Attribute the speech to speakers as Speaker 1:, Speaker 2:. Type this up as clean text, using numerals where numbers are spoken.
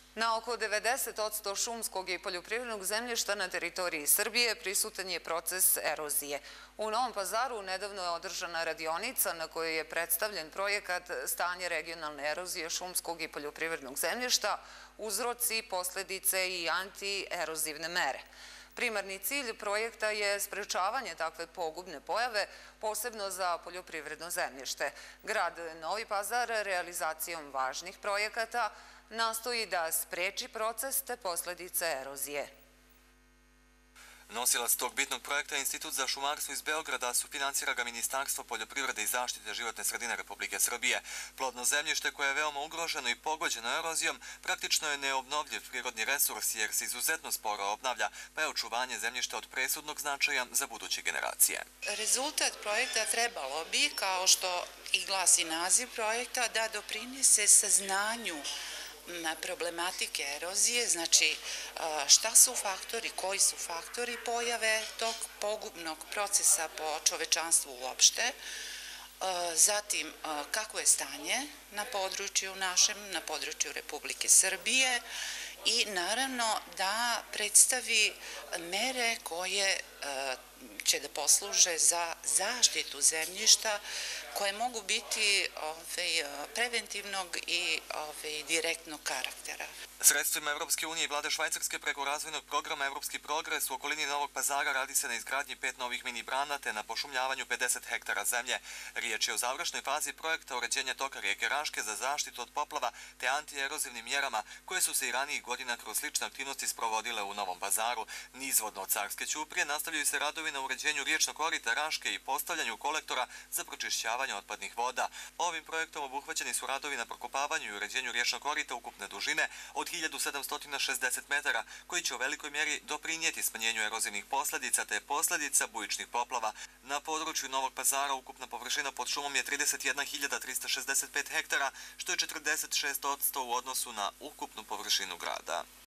Speaker 1: Na oko 90% šumskog i poljoprivrednog zemljišta na teritoriji Srbije prisutan je proces erozije. U Novom Pazaru nedavno je održana radionica na kojoj je predstavljen projekat Stanje regionalne erozije šumskog i poljoprivrednog zemljišta, uzroci, posledice i antierozivne mere. Primarni cilj projekta je sprečavanje takve pogubne pojave, posebno za poljoprivredno zemljište. Grad Novi Pazar realizacijom važnih projekata nastoji da spreči proces te posledice erozije.
Speaker 2: Nosilac tog bitnog projekta je Institut za šumarstvo iz Beograda, sufinansira ga Ministarstvo poljoprivrede i zaštite životne sredine Republike Srbije. Plodno zemljište koje je veoma ugroženo i pogođeno erozijom praktično je neobnovljiv prirodni resurs jer se izuzetno sporo obnavlja, pa je očuvanje zemljišta od presudnog značaja za buduće generacije.
Speaker 3: Rezultat projekta trebalo bi, kao što i glasi naziv projekta, da doprinese saznanju problematike erozije, znači šta su faktori, koji su faktori pojave tog pogubnog procesa po čovečanstvu uopšte, zatim kako je stanje na području našem, na području Republike Srbije i naravno da predstavi mere koje će da posluže za zaštitu zemljišta koje mogu biti preventivnog i direktnog karaktera.
Speaker 2: Sredstvima Evropske unije i vlade Švajcarske preko razvojnog programa Evropski progres u okolini Novog Pazara radi se na izgradnji 5 novih mini brana te na pošumljavanju 50 hektara zemlje. Riječ je o završnoj fazi projekta uređenja toka rijeke Raške za zaštitu od poplava te antierozivnim mjerama koje su se i ranijih godina kroz slične aktivnosti sprovodile u Novom Pazaru. Nizvodno od Carske ćuprije nastavljaju se radovi na uređenju riječnog korita Raške i postavljanju kolektora za pročišćavanje otpadnih voda. Ovim projektom obuhvaćeni su radovi na prokopavanju i uređenju riječnog korita ukupne dužine od 1760 metara, koji će u velikoj mjeri doprinijeti smanjenju erozivnih posljedica te posljedica bujičnih poplava. Na području Novog Pazara ukupna površina pod šumom je 31.365 hektara, što je 46% u odnosu na ukupnu površinu grada.